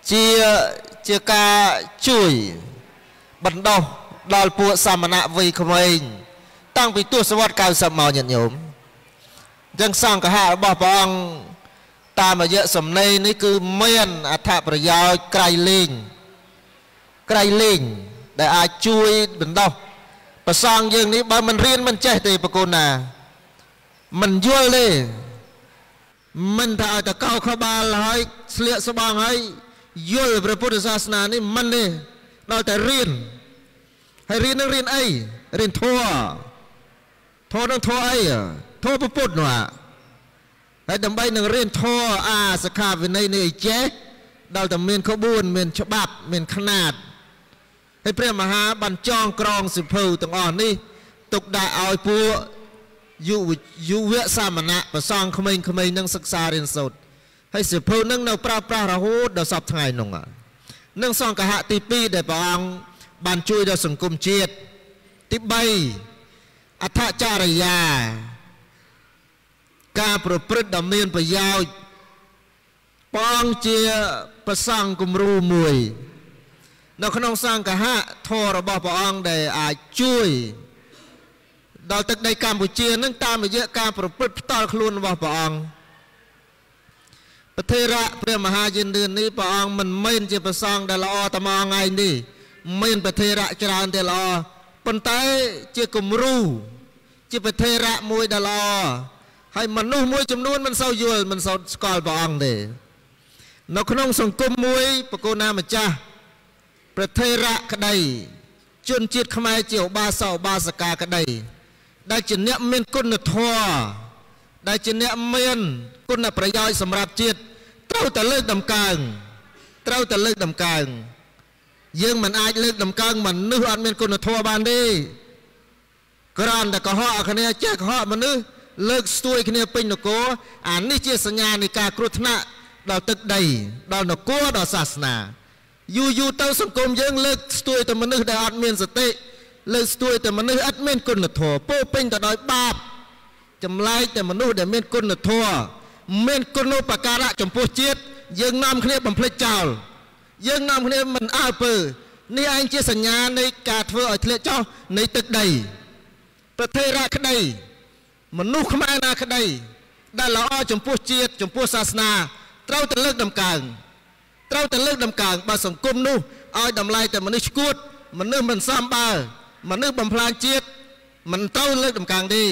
chia ca chui bận đâu đòiពួកសាមណៈវ័យក្មេងតាំងពីទសវត្សរ៍ 90 មកញាតិញោមចឹងសង្ឃហៈរបស់ព្រះអង្គតាមរយៈសំណេរនេះគឺមានអត្ថប្រយោជន៍ក្រៃលែងដែលអាចជួយបណ្ដុះប្រសងយើងនេះបើមិនរៀនមិនចេះទេប្រគុណណាមិនយល់ទេមិនថាឲ្យតកោខបាលហើយស្លៀកស្បង់ហើយយល់ព្រះពុទ្ធសាសនានេះមិនទេដល់តែរៀនហើយរៀននឹងរៀនអីរៀនធម៌នឹងធម៌អីធម៌ពុទ្ធនោះហើយដើម្បីនឹងរៀនធម៌អាសិក្ខាវិន័យនេះឲ្យចេះដល់តែមានក្បួនមានច្បាប់មានຂ្នាតហើយព្រះមហាបានចងក្រងសិភៅទាំងអស់នេះទុកដាក់ឲ្យពួកយុវសាមណៈប្រសងក្មេងៗនឹងសិក្សារៀនសូត្រហើយសិភៅនឹងនៅប្រើប្រាស់រហូតដល់សពថ្ងៃនោះនឹងសង្ឃហៈទី 2 ដែលព្រះអង្គបានជួយដល់សង្គមជាតិទី 3 អដ្ឋចរិយាការប្រព្រឹត្តដ៏មានប្រយោជន៍ព្រះអង្គជាប្រសង់គំរូមួយនៅក្នុងសង្ឃហៈធម៌របស់ព្រះអង្គដែលអាចជួយដល់ទឹកដីកម្ពុជានឹងតាមរយៈការប្រព្រឹត្តផ្ទាល់ខ្លួនរបស់ព្រះអង្គប្រធេរៈព្រះមហាយានឿននេះព្រះអង្គមិនមែនជាប្រសង់ដែលល្អតែមកថ្ងៃនេះមានប្រធេរៈច្រើនតែល្អប៉ុន្តែជាគំរូជាប្រធេរៈមួយដែលល្អហើយមនុស្សមួយចំនួនមិនសូវយល់មិនសូវស្គាល់ព្រះអង្គទេនៅក្នុងសង្គមមួយបកូនណាម្ចាស់ប្រធេរៈក្តីជនជាតិខ្មែរជាឧបាសកឧបាសិកាក្តីដែលជាអ្នកមានគុណធម៌ដែលជាអ្នកមានគុណប្រយោជន៍សម្រាប់ជាតិត្រូវតែលើកតម្កើងយើងមិនអាចលើកតម្កើងមនុស្សអត់មានគុណធម៌បានទេគ្រាន់តែកុហកគ្នាចេះកុហកមនុស្សលើកស្ទួយគ្នាពេញនគរអានេះជាសញ្ញានៃការគ្រោះថ្នាក់ដល់ទឹកដីដល់នគរដល់សាសនាយូរទៅសង្គមយើងលើកស្ទួយតែមនុស្សដែលអត់មានសតិលើកស្ទួយតែមនុស្សអត់មានគុណធម៌ពោពេញទៅដោយបាបចម្លែកតែមនុស្សដែលមានគុណធម៌មានគុណូបការៈចំពោះជាតិយើងនាំគ្នាបំភ្លេចចោលយើងនាំគ្នាមិនអើពើនេះឯងជាសញ្ញានៃការធ្វើឲ្យធ្លាក់ចុះនៃទឹកដីប្រធេរៈក្តីមនុស្សខ្មែរណាក្តីដែលល្អចំពោះជាតិចំពោះសាសនាត្រូវតែលើកតម្កើងបើសង្គមនោះឲ្យតម្លៃតែមនុស្សឈួតមនុស្សមិនសមបើមនុស្សបំផ្លាញជាតិមិនត្រូវលើកតម្កើងទេ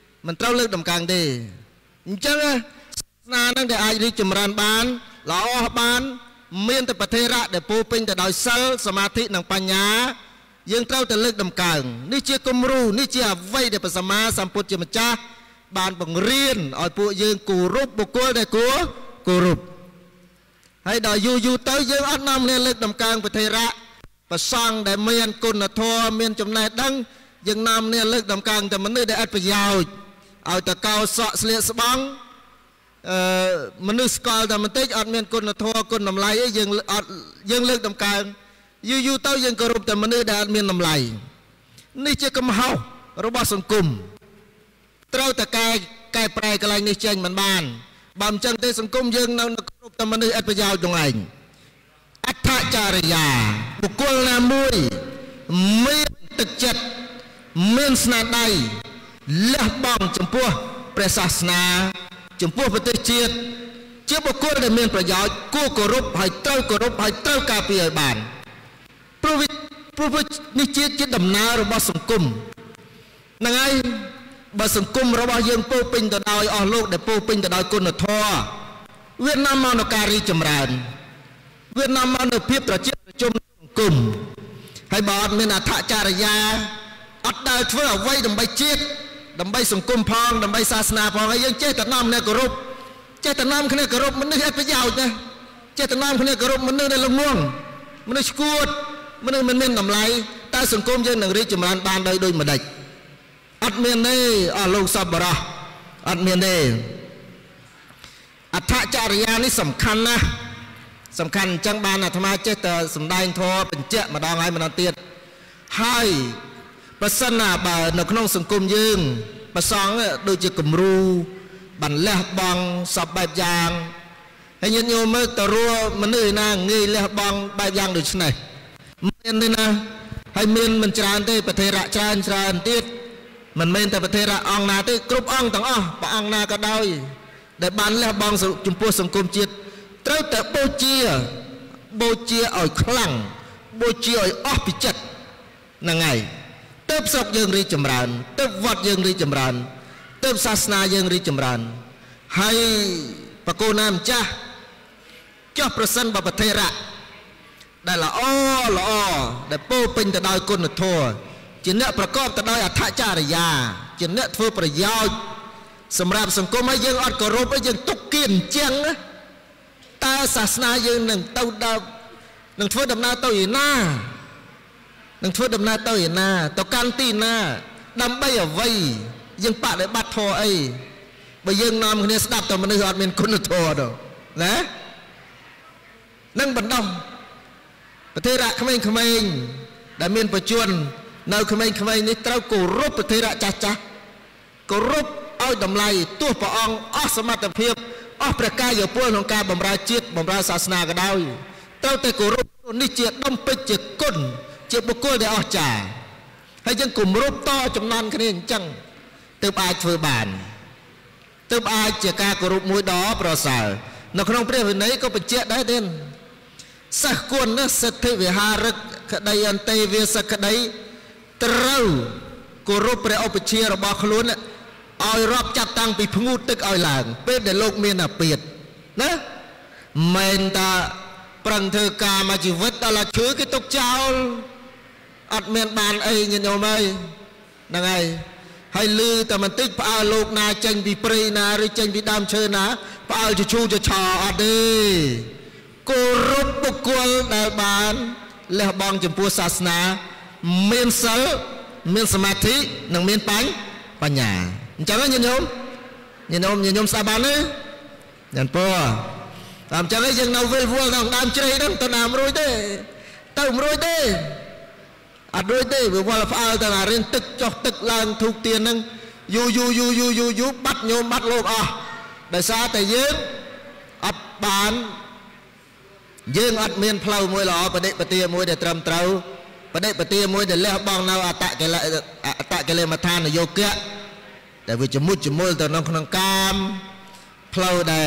អញ្ចឹងសាសនានឹងដែលអាចរីកចម្រើនបានល្អបានមានតែប្រធេរៈដែលពោពេញទៅដោយសិលសមាធិនិងបញ្ញាយើងត្រូវតែលើកតម្កើងនេះជាគំរូនេះជាអ្វីដែលព្រះសម្មាសម្ពុទ្ធជាម្ចាស់បានបង្រៀនឲ្យពួកយើងគោរពបុគ្គលដែលគួរគោរពហើយដល់យូរទៅយើងអត់នាំគ្នាលើកតម្កើងប្រធេរៈប្រសង់ដែលមានគុណធម៌មានចំណេះដឹងយើងនាំគ្នាលើកតម្កើងតែមនុស្សដែលអត់ប្រយោជន៍ឲ្យតកោសក់ស្លៀកស្បង់មនុស្សស្គាល់តែបន្តិចអត់មានគុណធម៌គុណតម្លៃអីយើងលើកតម្កើងយូរទៅយើងគោរពតែមនុស្សដែលអត់មានតម្លៃនេះជាកំហុសរបស់សង្គមត្រូវតែកែប្រែកន្លែងនេះចេញមិនបានបើមិនចឹងទេសង្គមយើងនៅគោរពតែមនុស្សអត់ប្រយោជន៍ទាំងឯងអដ្ឋចរិយាបុគ្គលណាមួយមានទឹកចិត្តមានស្នាដៃលះបង់ចំពោះព្រះសាសនាចំពោះប្រទេសជាតិជាបុគ្គលដែលមានប្រយោជន៍គួរគោរពហើយត្រូវគោរពហើយត្រូវការពារឲ្យបានព្រោះនេះជាដំណើររបស់សង្គមហ្នឹងហើយបើសង្គមរបស់យើងពោពេញទៅដោយអស់លោកដែលពោពេញទៅដោយគុណធម៌វានាំមកនូវការរីកចម្រើនវានាំមកនូវភាពត្រជាក់ត្រជុំសង្គមហើយបើអត់មានអដ្ឋចរិយាអត់ដែលធ្វើអ្វីដើម្បីជាតិដើម្បីសង្គមផងដើម្បីសាសនាផងហើយយើងចេះតែនាំគ្នាគោរពចេះតែនាំគ្នាគោរពមនុស្សអត់ប្រយោជន៍ណាចេះតែនាំគ្នាគោរពមនុស្សដែលល្ងងមនុស្សឈួតមនុស្សមិនមានតម្លៃតើសង្គមយើងនឹងរីកចម្រើនបានដោយដូចម្ដេចអត់មានទេអស់លោកសប្បុរសអត់មានទេអដ្ឋចរិយានេះសំខាន់ណាស់សំខាន់អញ្ចឹងបានអាត្មាចេះតែសម្ដែងធម៌បញ្ជាក់ម្ដងហើយម្ដងទៀតហើយប្រសិនណាបើនៅក្នុងសង្គមយើងប្រសងដូចជាគំរូបានលះបង់សពបែបយ៉ាង hay nhân nhiều mới tờ rùa mà nơi na nghi lẽ bong bài giang được này miền đây na hay miền mình tràn tới bờ thề rạ tràn tiết mình men tại bờ thề rạ ong na tới cướp ong tầng bà ong na cả đôi để bán lẽ bong sự chung pua sông côm chiết tới tại bô chia ở khăng bô chia ở óc bị chặt năng ngày tớp sọc dương ri chầm ràn tớp vọt dương ri chầm ràn tớp sasna dương ri chầm ràn hay bà cô nam cha cho person bà thề rạ đây là để bô pin tại đôi côn thua chỉ nợประกอบtại đôi thạ cha là già chỉ nợ thuaประโยชน์สำหรับสังคมให้ยังอดกรบให้ยังตุกเกียนเจียงตาศาสนายังหนึ่งเต้าดาวหนึ่งทั่วดำนาเต้าอีน่าหนึ่งทั่วดำนาเต้าอีน่าเต้ากันตีน่าดำใบเอาไว้ยังปะได้บัดทอไอ้ใบยังนำคนนี้สดับแต่มันไม่หอดเป็นคนทอดอกนะนั่งบันดองประเทศระขมิ้นขมิ้นได้เมียนประจวนในขมิ้นขมิ้นนี่เต้ากูรบประเทศระจ้ากูรบเอาดำไล่ตัวปะองอ้อสมัติเพียบอ้อประกายอยู่พวกของการบำราจิตบำราศาสนาก็ได้เต้าแต่กูรบนี่เจียดำไปเจียก้นเจียบุกโกได้อ้อจ่าให้ยังกลุ่มรบต่อจำนวนคะแนนจังเติมอายเฟื่อบานเติมอายเจียกากรบมวยดอประสาในขนมเปรี้ยวไหนก็เป็นเจียได้เด่นสักคนนะสัตย์วิหารักขดยันเตวิสักใดเต้ากรบเปรี้ยวไปเชียร์บอขลุ่นเอารอบจับตังไปพูดตึกเอาหลังเป็นแต่โลกเมียนเปียดนะเมนตาปรังเธอกามาจีวิตตลาดชื้อกิตกเจ้าอัดเมียนบานเอ้ยเงี้ยเอาไหมนั่งไงให้ลือแต่มันติดพาโลกนาเจงปีปรีนาหรือเจงปีดามเชิญนะพาจะชูจะชออัดดีกูรุบบุกกลในบ้านเลี้ยบองจมพูศาสนาเมียนเสลเมียนสมาธินั่งเมียนปัญญาจังไงยันยมสาบานเลยยันพ่อตามจังไงยังเอาเวลวัวน้องดามใจนั่งตะนามรวยเด้ต้มรวยเด้อัดรวยเด้เวลาพาเอาตะนาเรียนตึกจอกตึกลางถูกเตียนนั่งยูบัดโยมบัดโลกอ่ะได้ซาแต่ยืนอับบานยืนอัดเมียนเพลามวยหล่อประเดปเตียมวยเดือดตรำเต้าประเดปเตียมวยเดือดเลี้ยบองเราอัตตะเกลมาทานโยเกะแต่วิจมุจมุลแต่น้องขนมกามเพลาได้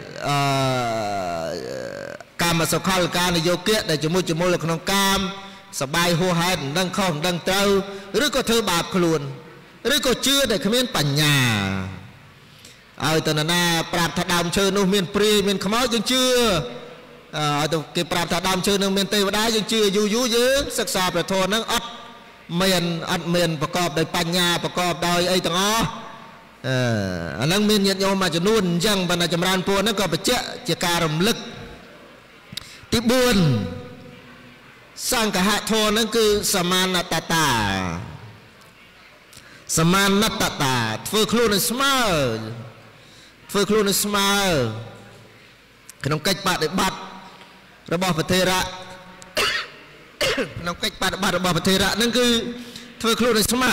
กามมาสกัลการโยเกะได้จมุจมุลขนมกามสบายหัวหันดังข้องดังเต้าหรือก็เธอบาปขลุ่นหรือก็เชื่อได้ขมิ้นปัญญาเอาแต่นาปราบถดามเชิญนุ่มเมียนปรีเมียนขม้ายังเชื่อตัวเก็บปราบถดามเชิญนุ่มเมียนเตวดายังเชื่อยูเยอะศึกษาประโทนั่งอัดเมียนประกอบโดยปัญญาประกอบโดยไอ้ต่างอันนั้นเมียนยันโยมมาจะนุ่นยังบรรดาจำรานพวกนั้นก็ไปเจาะเจการมลึกที่บุญสร้างกะหะโทนั่นคือสมานตตาสมานตตาฟื้นครูนสมาฟื้นครูนสมาขนมกัจปะได้บัดระบอบประเทระขนมกัจปะได้บัดระบอบประเทระนั่นคือฟื้นครูนสมา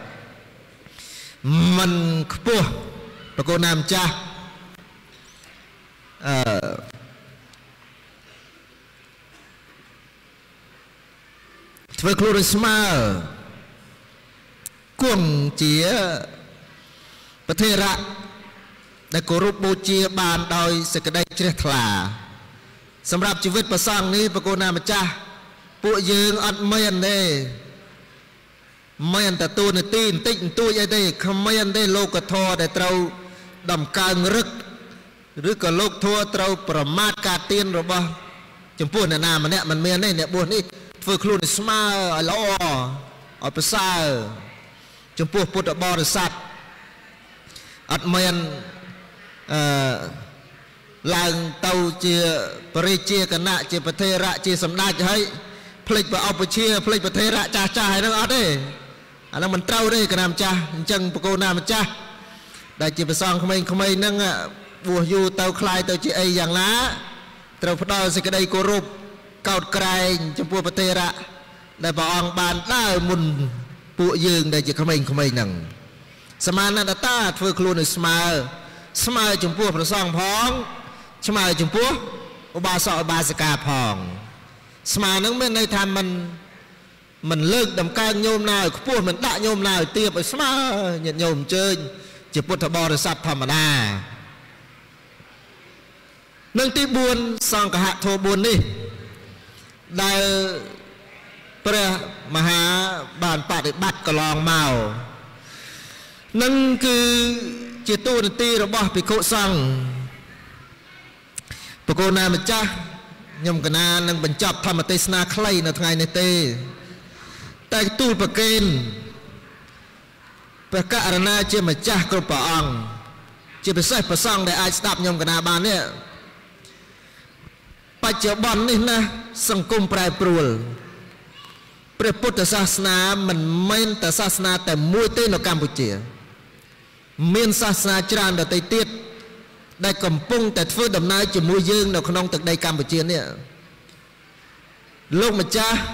มันขบวนตะโกนนำจ้าធ្វើខ្លួនស្មើគង់ជាប្រធេរៈដែលគោរពបូជាបានដោយសេចក្តីជ្រះថ្លាសម្រាប់ជីវិតព្រះសង្ឃនេះប្រគល់ណាម្ចាស់ពួកយើងអត់មានទេមានតែទូនាទីបន្តិចបន្តួចអីទេគ្មានទេលោកធម៌ដែលត្រូវដំកើងរឹកឬក៏លោកធម៌ត្រូវប្រមាថការទៀនរបស់ចំពោះអ្នកណាម្នាក់មិនមានទេអ្នកបួសនេះធ្វើខ្លួនស្មើឲ្យល្អឲ្យប្រសើរចំពោះពុទ្ធបរិស័ទអត់មានឡើងទៅជាបរិជាគណៈជាប្រធេរៈជាសម្ដេចហើយភ្លេចប្រអប់ជាភ្លេចប្រធេរៈចាស់ហើយហ្នឹងអត់ទេអាហ្នឹងមិនត្រូវទេគណៈម្ចាស់អញ្ចឹងបកូនណាម្ចាស់ដែលជាប្រសងក្មេងៗហ្នឹងបួសយូរទៅคล้ายទៅជាអីយ៉ាងណាត្រូវផ្ដល់សេចក្តីគោរពកោតក្រែងចំពោះប្រធេរៈដែលព្រះអង្គបានដើរមុនពួកយើងដែលជាក្មេងៗហ្នឹងសមានតតាធ្វើខ្លួនឲ្យស្មើចំពោះព្រះសង្ឃផងឆ្មាចំពោះឧបាសកឧបាសិកាផងស្មានឹងមានន័យថាមិនលើកដំកើងញោមណាឲ្យខ្ពស់មិនដាក់ញោមណាឲ្យទាបឲ្យស្មើញាតិញោមអញ្ជើញជាពុទ្ធបរិស័ទធម្មតានឹងទី4សង្ឃហធម៌4នេះដែលព្រះមហាបានបដិបត្តិកន្លងមកនឹងគឺជាទូនាទីរបស់ភិក្ខុសង្ឃបកូនណាម្ចាស់ខ្ញុំកណានឹងបញ្ចប់ធម្មទេសនាខ្លីនៅថ្ងៃនេះទេតែទូលប្រកេនព្រះករុណាជាម្ចាស់គ្រប់ព្រះអង្គជាពិសេសព្រះសង្ឃដែលអាចស្ដាប់ខ្ញុំកណាបាននេះបច្ចុប្បន្ននេះណាសង្គមប្រែប្រួលព្រះពុទ្ធសាសនាមិនមែនតែសាសនាតែមួយទេនៅកម្ពុជាមានសាសនាច្រើនដទៃទៀតដែលកំពុងតែធ្វើដំណើរជាមួយយើងនៅក្នុងទឹកដីកម្ពុជានេះលោកម្ចាស់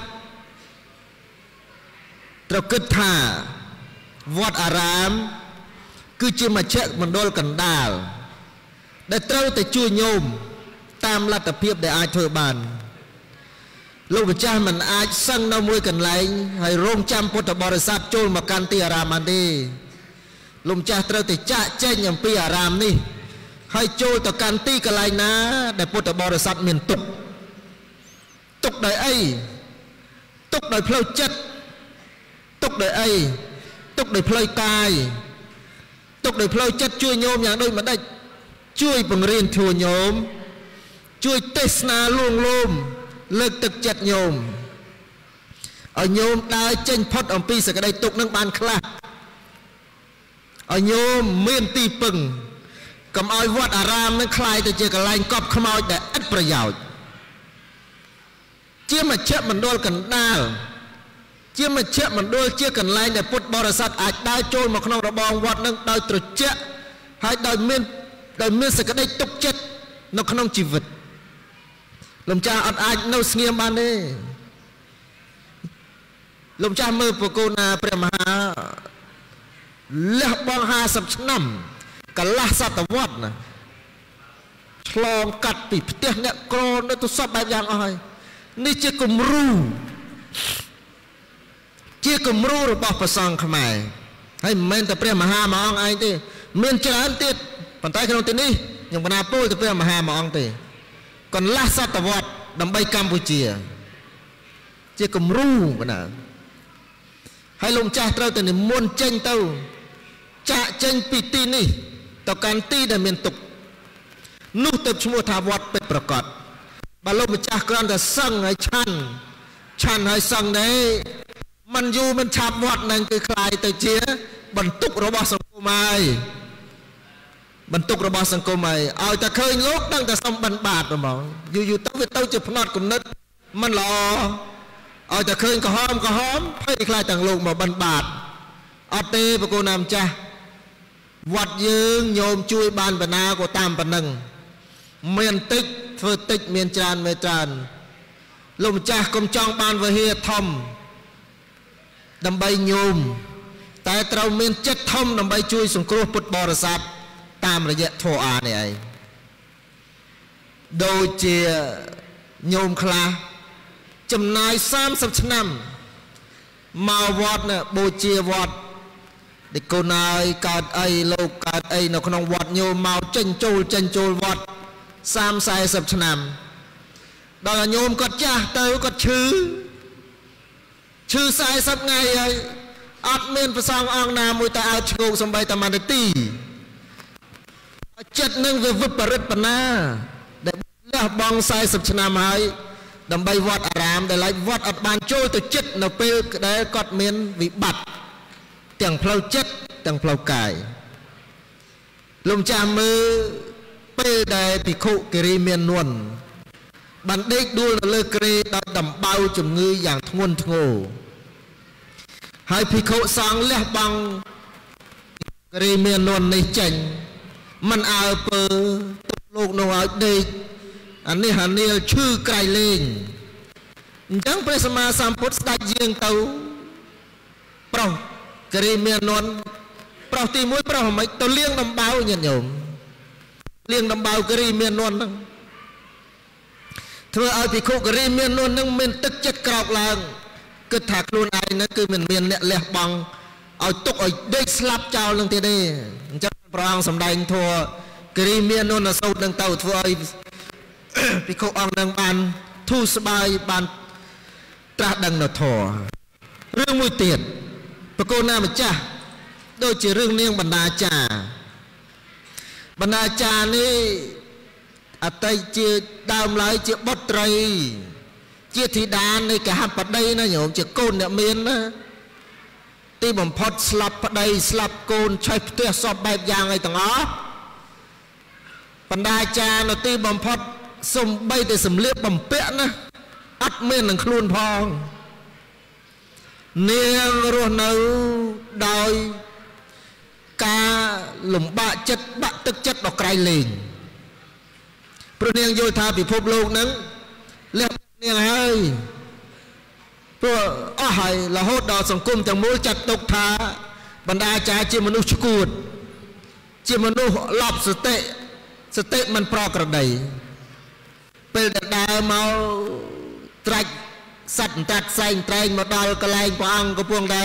ត្រូវគិតថាវត្តអារាមគឺជាមជ្ឈមណ្ឌលកណ្ដាលដែលត្រូវតែជួយញោមតាមលទ្ធភាពដែលអាចធ្វើបានលោកម្ចាស់មិនអាចសឹងនៅមួយកន្លែងហើយរងចាំពុទ្ធបរិស័ទចូលមកកាន់ទីអារាមបានទេលោកម្ចាស់ត្រូវតែចាក់ចែងអំពីអារាមនេះហើយចូលទៅកាន់ទីកន្លែងណាដែលពុទ្ធបរិស័ទមានទុកដោយអីទុកដោយផ្លូវចិត្តទុកដោយអីទុកដោយផ្លូវកាយទុកដោយផ្លូវចិត្តជួយញោមយ៉ាងដូចម្ដេចជួយបង្រៀនធម៌ញោមជួយទេសនាលួងលោមលើកទឹកចិត្តញោមឲ្យញោមដើរចេញផុតអំពីសេចក្តីទុក្ខនឹងបានខ្លះឲ្យញោមមានទីពឹងកុំឲ្យវត្តអារាមនឹងคล้ายទៅជាកន្លែងកប់ខ្មោចដែលឥតប្រយោជន៍ជាមជ្ឈមណ្ឌលកណ្ដាលជាមជ្ឈមណ្ឌលជាកន្លែងដែលពុទ្ធបរិស័ទអាចដើរចូលមកក្នុងរបងវត្តនឹងដោយត្រជាក់ហើយដោយមានសេចក្តីទុកចិត្តនៅក្នុងជីវិតលោកម្ចាស់អត់អាចនៅស្ងៀមបានទេលោកម្ចាស់មើលប្រគល់ណាព្រះមហាលះបង់50ឆ្នាំកន្លះសតវត្សណាឆ្លងកាត់ពីផ្ទះអ្នកក្រនៅទៅសពបែបយ៉ាងអស់ហើយនេះជាគំរូរបស់ព្រះសង្ឃខ្មែរហើយមិនមែនតែព្រះមហាមួយអង្គឯងទេមានច្រើនទៀតប៉ុន្តែក្នុងទីនេះខ្ញុំបណ្ណាពោលទៅព្រះមហាមួយអង្គទេកន្លះសតវត្សដើម្បីកម្ពុជាជាគំរូបណ្ណាហើយលោកម្ចាស់ត្រូវតែនិមន្តចេញទៅចាក់ចេញពីទីនេះទៅកាន់ទីដែលមានទុក្ខនោះទៅឈ្មោះថាវត្តពិតប្រកបបើលោកម្ចាស់គ្រាន់តែសឹងហើយឆាន់ហើយសឹងទេมันយូរមិនឆាប់វត្តនឹងគឺคล้ายទៅជាបន្ទុករបស់សង្គមហើយឲ្យតែឃើញលោកដឹងតែសំបិណ្ឌបាតហ្មងយូរទៅវាទៅជាផ្នត់គំនិតមិនល្អឲ្យតែឃើញក្រហមភ័យខ្លាចទាំងលោកមកបិណ្ឌបាតអត់ទេប្រគល់ណាម្ចាស់វត្តយើងញោមជួយបានបណ្ណាក៏តាមប៉ុណ្ណឹងមានតិចធ្វើតិចមានច្រើនមេច្រើនលោកម្ចាស់កុំចង់បានវិហារធំដើម្បីញោមតែត្រូវមានចិត្តធំដើម្បីជួយសង្គ្រោះពុទ្ធបរិស័ទតាមរយៈធម៌អានេះឯងដូចជាញោមខ្លះចំណាយ30ឆ្នាំមកវត្តណាបូជាវត្តដែលកូនហើយកើតអីលោកកើតអីនៅក្នុងវត្តញោមមកចេញចូលវត្ត30-40ឆ្នាំដល់ញោមគាត់ចាស់ទៅគាត់ឈឺ40ថ្ងៃហើយអត់មានប្រសងអង្គណាមួយតែអើតឈ្ងោកសំបីតែមួយនាទីចិត្តនឹងវាវិបរិតបណ្ណាដែលលះបង់40ឆ្នាំហើយដើម្បីវត្តអារាមដែលវត្តអត់បានចូលទៅចិត្តនៅពេលដែលគាត់មានវិបត្តិទាំងផ្លូវចិត្តទាំងផ្លូវកាយលោកម្ចាស់មើលពេលដែលភិក្ខុគិរីមាននន់បានដេកដួលនៅលើគ្រែដោយដំបៅជំងឺយ៉ាងធ្ងន់ធ្ងរហើយភិក្ខុសង្ឃលះបង់គិរីមាននន់នេះចេញមិនអើពើទុកលោកនោះឲ្យដេកអានេះហានីលឈឺក្រៃលែងអញ្ចឹងព្រះសម្មាសម្ពុទ្ធស្ដេចយាងទៅប្រុសគិរីមាននន់ប្រុសទី1ប្រុសមិនទៅលៀងដំបៅញាតិញោមเลี้ยงดำเบากรีเมียนนวลนั่งเธอเอาพิคุกรีเมียนนวลนั่งเมียนตึกจัดกรอกลางก็ถักลุนไอ้นั่นคือเมียนเนี่ยเลี้ยบังเอาตุกเอาได้สลับเจ้าลงทีนี้จะปรางสำแดงทัวกรีเมียนนวลสูดนั่งเต่าทัวพิคุกอังนั่งบานทูสบายบานตราดังนทัวเรื่องมือเตียนปะโกนามันจ้าโดยจะเรื่องเนียงบรรดาจ่าบรรดาจานี่อัตย์เจียดาวไหลเจียบดไตรเจียธิดาในกะหับปัดได้นะโยมเจียโกนเนี่ยเมียนนะตีบ่มพอดสลับปัดได้สลับโกนใช้เตี้ยสอบแบบอย่างไอ้ต่างอ๋อบรรดาจาเนาตีบ่มพอดสมใบแต่สมเลียบบ่มเปี้ยนะอัดเมียนหนังครูนพองเนียงรัวเนื้อดอยกาหลุมบะจัดบะตึกจัดดอกไกรเลงพระเนียงโยธาพิภพโลกนั้นเรียกเนียงให้พวกอ้ายละโหดดอกสังคมจังมูจัดตกทาบรรดาจ่าเจมนุษย์กูดเจมนุษย์ลอบสเตมันปลอกระไดเป็นดาวเมาตรักสัตว์ตัดใส่แตงมาดาวกระไลปางกระพวงใด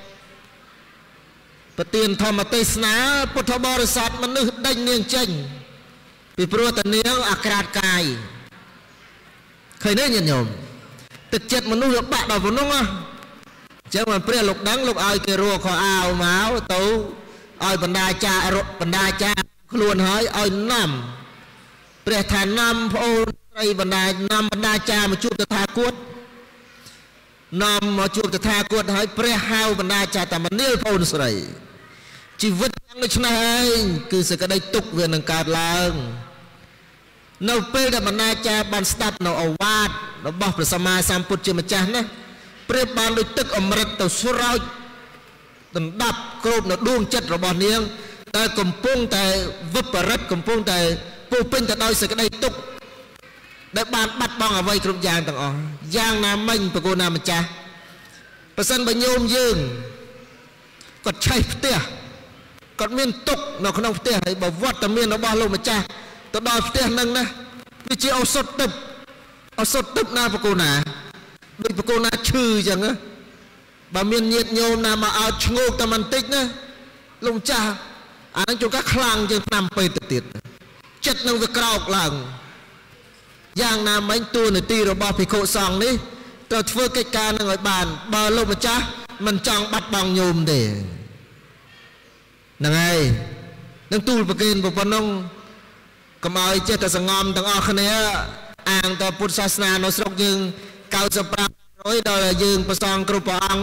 ปฏิญธรรมเทศนาพุทธบริษัทมันนึกได้เนียงเจงปีโปรตเนียงอักราดกายเคยได้ยินโยมตึกเจ็ดมนุษย์บะดอกพนุ่งอ่ะเจ้ามันเปรี้ยลูกดังลูกอ้อยเกลัวขอเอาเมาตู้อ้อยบรรดาจ่าขลุ่นหายอ้อยน้ำเปรี้ยฐานน้ำพระองค์ไตรบรรดาจ่ามาจูบตะทากุดน้ำมาจูบตะทากุดหายเปรี้ยหาวบรรดาจ่าแต่มันเลี้ยพระองค์ใส่ชีวิตยังไม่ชนะคือสกัดได้ตุกเวียนการล้างเราเป็นแต่บรรดาจ่าบันสตับเราเอาวาดเราบอกพระสัมมาสัมพุทธเจ้าจ้านะเปรียบบานโดยตึกอมฤตตัวสุราตันดับกรบเราดวงจัดเราบอกเนี้ยแต่กำปงแต่วิปริตกำปงแต่ปูเป็นแต่โดยสกัดได้ตุกได้บานบัดบ้องเอาไว้กรุบยางต่างอ๋อยางน้ำมันปะโกนามันจ้าประสันบรรยมยืนกดใช้เตี้ยกดเมียนตุกเราขนมเตี้ยให้บอกวัดแต่เมียนเราบอกลงมาจ้าตัวดอยเตี้ยนั่งนะวิจิเอาสดตึบหน้าปะโกนาโดยปะโกนาชื่อจังนะบะเมียนเงียดโยมนามาเอาชงกตะมันติกนะลงจ้าอันนั้นจุกคลางจึงนำไปติดจัดนั่งไปกรอกหลังย่างนามันตัวในตีเราบอกพิโคซองนี่ตัวเฟื่อกิจการในบ้านบาลงมาจ้ามันจังบัดบังโยมเด้นั่งไงนั่งตู้ประเกินปนงกำเอาเจตสงอมต่างออกคะแนนอ่างต่อพุทธศาสนาโนสกยึงเก่าสปราร้อยดอลยึงประสองกรุปอง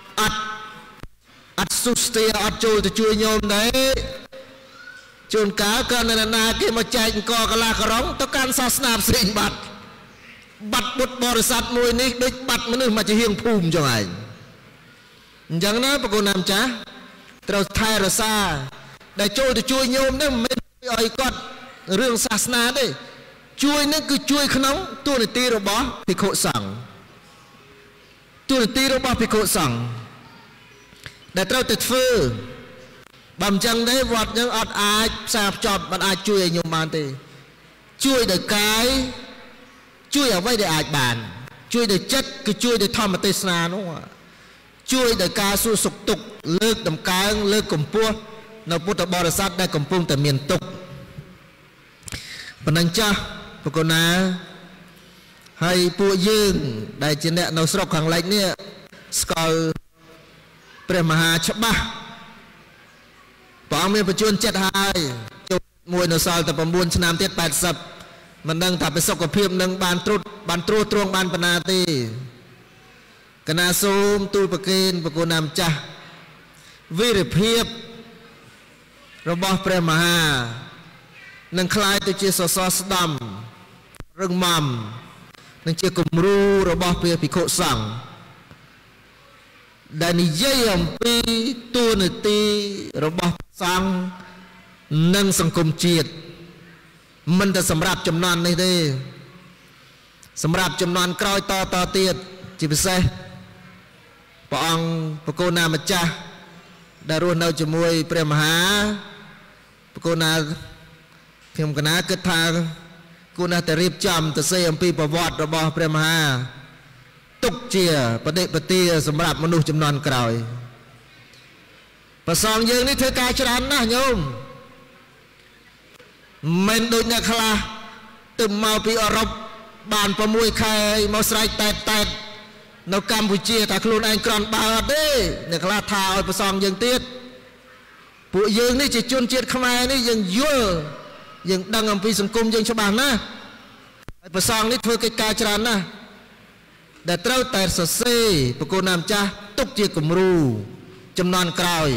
อัดสุสติอัดจูจะช่วยโยมได้จุนกาเกินนาเกมาใจกอกลากร้องต้องการศาสนาสิ่งบัตรบุตรบริษัทมวยนี้ด้วยบัตรมันนึกมาจะเฮียงภูมิจังไงอย่างนั้นปรากฏนำจ้าเราไทยเราซาได้โจจะช่วยโยมนั่นไม่อ่อยกอดเรื่องศาสนาได้ช่วยนั่นคือช่วยขนมตัวในตีเราบอกพิโคสั่งตัวในตีเราบอกพิโคสั่งแต่เราติดฟื้นบำจังได้วัดยังอัดอายสาบจอบมันอาจช่วยโยมมันตีช่วยเด็กกายช่วยเอาไว้ได้อาจบานช่วยเด็กจัดคือช่วยเด็กทอมมาเตสนาโน่ช่วยเด็กกาสู้สุกตุกเลิกดำกางเลิกกลุ่มปัวในพุทธบริษัทได้กลุ่มปุ่งแต่เมียนตุกปนัญจ้าปกนาให้ปูยืงได้เจเนในสระขังเล็กเนี่ยสกอลเปรมหาฉบับปองมีประจุนเจ็ดหายจุดมวยนซอยแต่ประมูลชนามเทียด80มันดังถับไปสกปรกหนึ่งบานตรูตรงบานปนาตีกนาซูมตูปะเกนปะโกนามจ้าวิริเพียบระบอบเปรมหานังคลายตัวเจียสอสดำเรื่องมัมนังเจียกุมรูระบอบเปียพิโคสังดานิเยี่ยมปีตัวหนึ่งตีระบอบสังนังสังคมจีดมันจะสำหรับจำนวนนี่เด้สำหรับจำนวนกรอยต่อเตียดจีบเซ่ปองปะโกนามาจ้าได้รู้เราจมวยเปรมหาปะโกนาខ្ញុំកណាគិតថាគូណាតែរៀបចំទៅសេអំពីប្រវត្តិរបស់ព្រះមហាទុកជាបដិបទាសម្រាប់មនុស្សចំនួនក្រោយប្រសងយើងនេះធ្វើការច្រើនណាស់ញោមមិនដូចអ្នកខ្លះទៅមកពីអឺរ៉ុបបាន6ខែមកស្រែកតែនៅកម្ពុជាតែខ្លួនឯងក្រន់បើអត់ទេអ្នកខ្លះថាឲ្យប្រសងយើងទៀតពួកយើងនេះជាជនជាតិខ្មែរនេះយើងយល់យើងដឹងអំពីសង្គមយើងច្បាស់ណាស់ហើយប្រសងនេះធ្វើកិច្ចការច្រើនណាស់ដែលត្រូវតែសរសេរប្រគល់ណាមចាស់ទុកជាគំរូចំនួនក្រោយ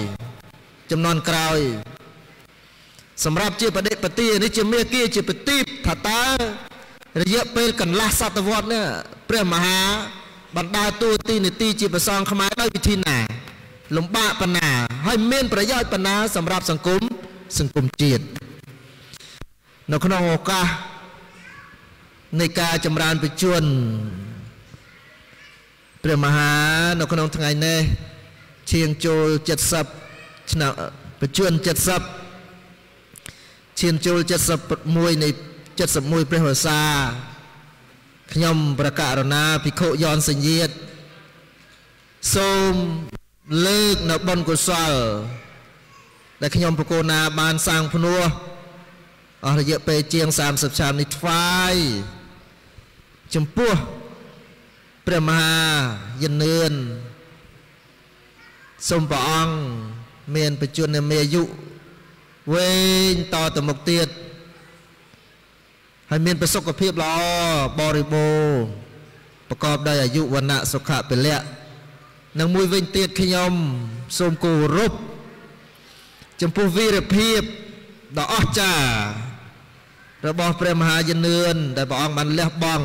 សម្រាប់ជាបដិបទានេះជាមេគាជាប្រទីបថាតើរយៈពេលកន្លះសតវត្សនេះព្រះមហាបណ្ដាតួទីនីតិជាប្រសងខ្មែរដោយវិធីណាលំបាកប៉ុណ្ណាហើយមានប្រយោជន៍ប៉ុណ្ណាសម្រាប់សង្គមជាតិនៅក្នុងឱកាសនៃការចម្រើនបជនព្រះមហានៅក្នុងថ្ងៃនេះឈានចូល70ឆ្នាំបជន70ឈានចូល71នៃ71ព្រះវស្សាខ្ញុំប្រកាសរណាភិក្ខុយ៉នសញ្ញាតសូមលើកនៅបុណ្យកុសលដែលខ្ញុំប្រគល់ណាបានសាងភ្នោះអស់រយៈពេលជាង30ឆ្នាំនេះថ្វាយចំពោះព្រះមហាយនឿនសូមព្រះអង្គមានបច្ចុប្បន្នអាយុវែងតទៅមុខទៀតហើយមានប្រសុខភាពល្អបរិបូរណ៍ប្រកបដោយអាយុវណ្ណៈសុខៈពលៈនិងមួយវិញទៀតខ្ញុំសូមគោរពចំពោះវីរភាពដ៏អស្ចារ្យរបស់ព្រះមហាយនឿនដែលព្រះអង្គបានលះបង់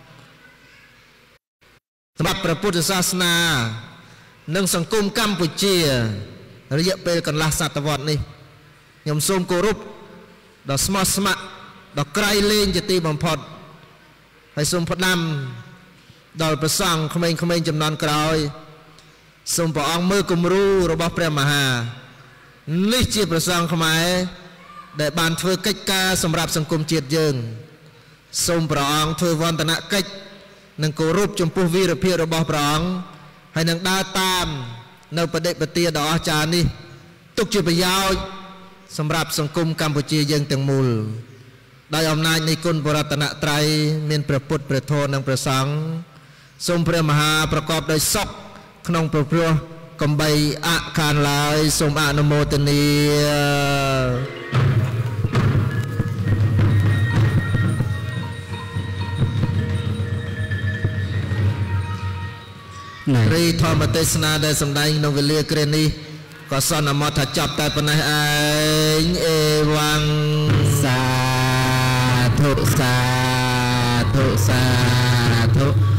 សម្រាប់ព្រះពុទ្ធសាសនានិងសង្គមកម្ពុជារយៈពេលកន្លះសតវត្សនេះខ្ញុំសូមគោរពដ៏ស្មោះស្ម័គ្រដ៏ក្រៃលែងជាទីបំផុតហើយសូមផ្ដាំដល់ព្រះសង្ឃក្មេងៗចំនួនក្រោយសូមព្រះអង្គមើលគំរូរបស់ព្រះមហានេះជាព្រះសង្ឃខ្មែរដែលបានធ្វើកិច្ចការសម្រាប់សង្គមជាតិយើងសូមព្រះអង្គធ្វើវន្តនកិច្ចនិងគោរពចំពោះវីរភាពរបស់ព្រះអង្គហើយនឹងដើរតាមនៅបដិបទាដ៏អស្ចារ្យនេះទុកជាប្រយោជន៍សម្រាប់សង្គមកម្ពុជាយើងទាំងមូលដោយអំណាចនៃគុណបរតនត្រ័យមានព្រះពុទ្ធព្រះធម៌និងព្រះសង្ឃសូមព្រះមហាប្រកបដោយសុខក្នុងព្រះព្រោះកំបីអខានឡើយសូមអនុមោទនារីធម្មទេសនាដែលសម្ដែងក្នុងវេលាគ្រានេះក៏សន្មតថាចប់តែប៉ុណ្ណេះឯងអេវ៉ាំងសាធុ